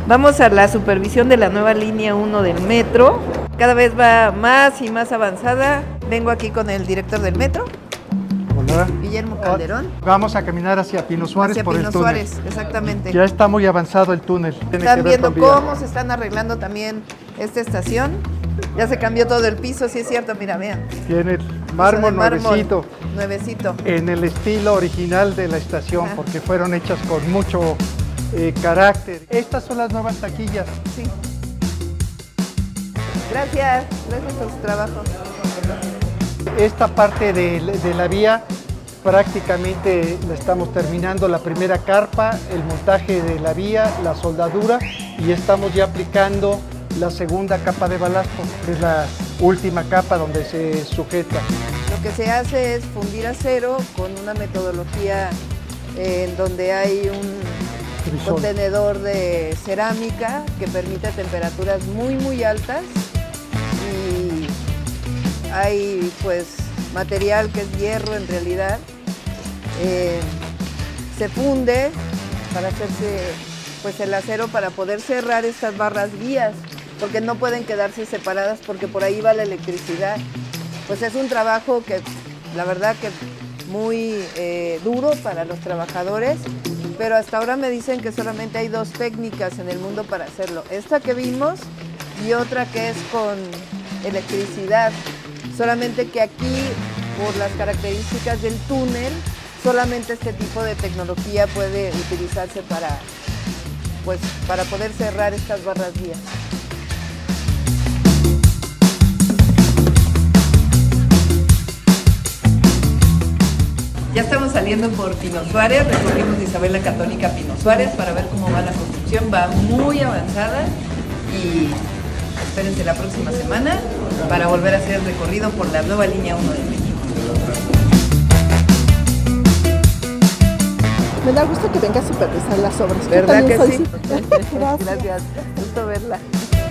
Vamos a la supervisión de la nueva línea 1 del metro. Cada vez va más y más avanzada. Vengo aquí con el director del metro. Hola. Guillermo Calderón. Vamos a caminar hacia Pino Suárez por el túnel. Suárez, exactamente. Ya está muy avanzado el túnel. Están viendo cómo se están arreglando también esta estación. Ya se cambió todo el piso, sí es cierto, mira, vean. Tiene mármol nuevecito. Nuevecito. En el estilo original de la estación, porque fueron hechas con mucho carácter. Estas son las nuevas taquillas. Sí. Gracias por su trabajo. Esta parte de la vía prácticamente la estamos terminando, la primera carpa, el montaje de la vía, la soldadura, y estamos ya aplicando la segunda capa de balasto, que es la última capa donde se sujeta. Lo que se hace es fundir acero con una metodología en donde hay un contenedor de cerámica que permite temperaturas muy altas, y hay pues material que es hierro en realidad. Se funde para hacerse pues el acero para poder cerrar estas barras guías, porque no pueden quedarse separadas porque por ahí va la electricidad. Pues es un trabajo que la verdad que muy duro para los trabajadores, pero hasta ahora me dicen que solamente hay 2 técnicas en el mundo para hacerlo. Esta que vimos y otra que es con electricidad. Solamente que aquí, por las características del túnel, solamente este tipo de tecnología puede utilizarse para poder cerrar estas barras guías. Ya estamos saliendo por Pino Suárez, recorrimos de Isabel la Católica a Pino Suárez para ver cómo va la construcción. Va muy avanzada y espérense la próxima semana para volver a hacer el recorrido por la nueva línea 1 del metro. Me da gusto que venga a supervisar las obras. ¿Verdad que sí? Gracias. Gracias, gusto verla.